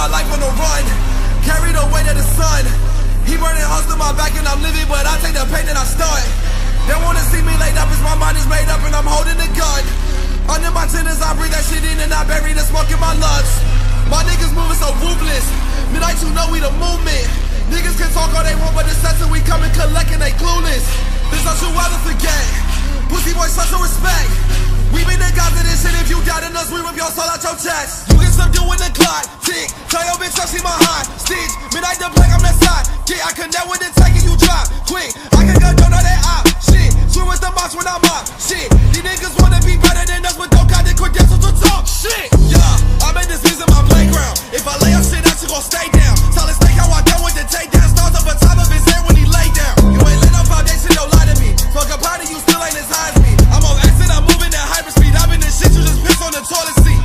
my life on the run, carry the weight of the sun. He burning holes to my back and I'm living, but I take the pain and I start. They wanna see me laid up, as my mind is made up and I'm holding the gun. Under my tendons, I breathe that shit in and I bury the smoke in my lungs. My niggas moving so ruthless, midnight you know we the movement. Niggas can talk all they want, but the sense that we come and collect and they clueless. There's no true while to forget, pussy boys such a respect. We been the gods of this shit, if you doubted us, we rip your soul out your chest. You get some doing the clock, tick, tell your bitch I see my high. Stitch, midnight the black, I'm that side. Yeah, I connect with the tank and you drop, quick. I can go don't know that op, shit. Swim with the box when I'm up, shit. These niggas wanna be better than us, but don't got the credentials to talk, shit. Yeah, I made this music my playground. If I lay up shit out, you gon' stay down. Solid snake, how I done with the takedown. Stars up on top of his head when he lay down. You ain't lit up foundation, don't lie to me. Fuck a party, you still ain't as high as me. I'm on exit, I'm moving at hyperspeed. I'm in the shit, you just piss on the toilet seat.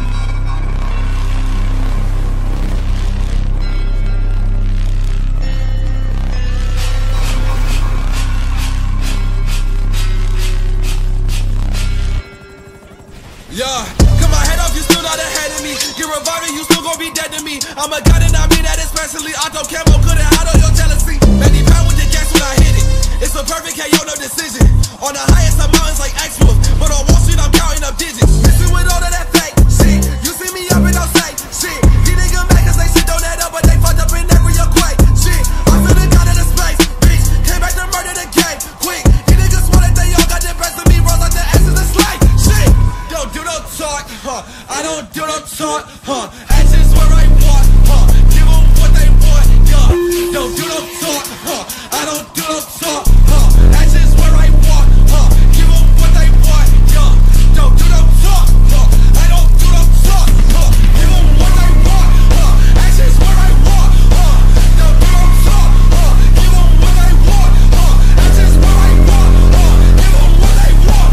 Yeah, cut my head off, you still not ahead of me. Get reviving, you still gon' be dead to me. I'm a god and I mean that especially. I don't care, good and hide on your jealousy. Many pound with the gas when I hit it. It's a perfect KO, no decision. On the highest of mountains like X-Wolf, but on Wall Street I'm counting up digits. Missing with all of that fake shit. You see me up and don't say shit. These niggas mad cause they shit don't add up, but they fucked up in every equate. Shit, I feel the god of the space, bitch. Came back to murder the game, quick. These niggas swear that they all got the best of me, rolls like the asses of slave. Shit, don't do no talk, I don't do no talk, actions where I want, give them what they want, yeah. Don't do no talk, I don't do no talk, actions where I want, give them what they want, yeah. Don't do no talk, I don't do no talk, give them what they want, actions where I want, don't do no talk, give them what they want, actions where I want, give them what they want,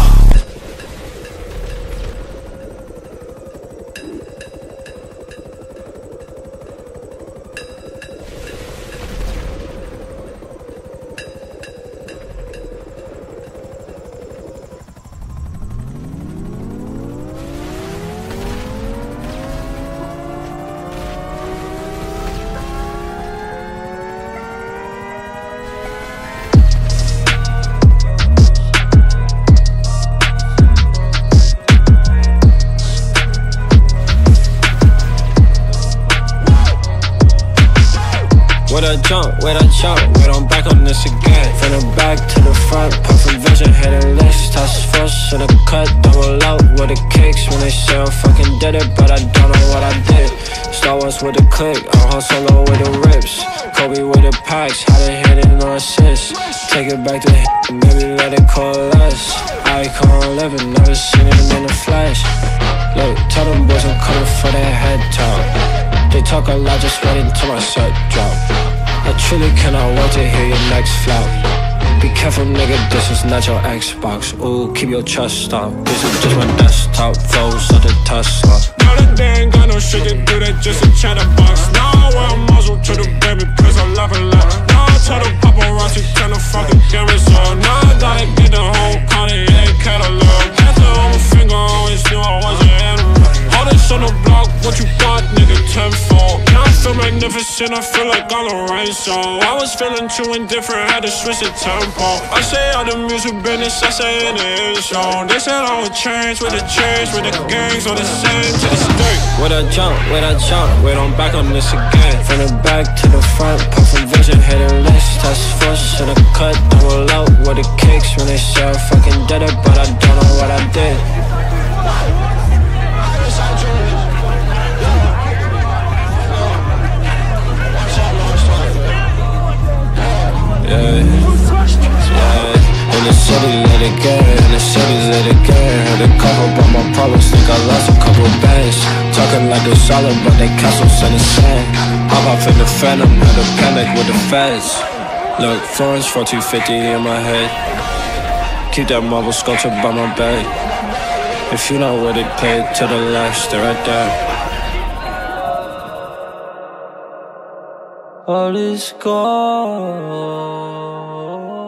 Wait, I jump, wait, I'm back on this again. From the back to the front, perfect vision, hitting list. Task force in a cut, double out with the kicks. When they say I fucking did it, but I don't know what I did. Star Wars with a click, I'm Han Solo with the rips. Kobe with the packs, had it hit and no assist. Take it back to hit, maybe let it coalesce. Icon living, never seen it in the flesh. Look, tell them boys I'm coming for their head top. They talk a lot, just wait until my set drop. I truly cannot wait to hear your next flop. Be careful nigga, this is not your Xbox. Ooh, keep your trust up. This is just my desktop, those are the Tesla. Now that they ain't got no shit to do, they just a chatterbox. Now I wear a muzzle to the baby, cause I laugh a lot. Now I tell the paparazzi, turn the fucking cameras on. Now I gotta get the whole Kanye catalog. After on my finger, I always knew I wasn't animal. All this on the block, what you got, nigga, tenfold. Now I feel magnificent, I feel like I'm a rain song. I was feeling too indifferent, had to switch the tempo. I say all the music business, I say in the end zone. They said I would change with the gangs on the same to this day. Wait, I jump, wait, I'm back on this again. From the back to the front, perfect vision, hitting list. Task force in a cut, double out with the kicks. When they say I fucking did it, but I don't know what I did. In the city, let it get, in the cities, let it get. Heard a couple about my problems, think I lost a couple bands. Talking like they're solid, but they castles in the sand. I'm off in the phantom, had a panic with the feds. Look, Florence 4250 in my head. Keep that marble sculpture by my bed. If you're not with it, play it to the left, stay right there. All is gone.